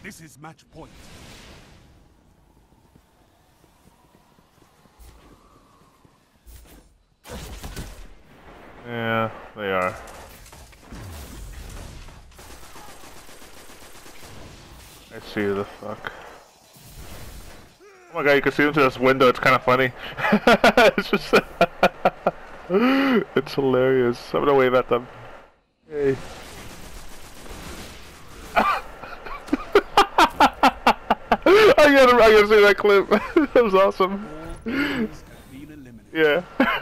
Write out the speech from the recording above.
This is match point. Yeah, they are. I see the fuck. Oh my god, you can see into this window, it's kind of funny. It's just... it's hilarious. I'm gonna wave at them. Hey. I gotta see that clip. That was awesome. Yeah.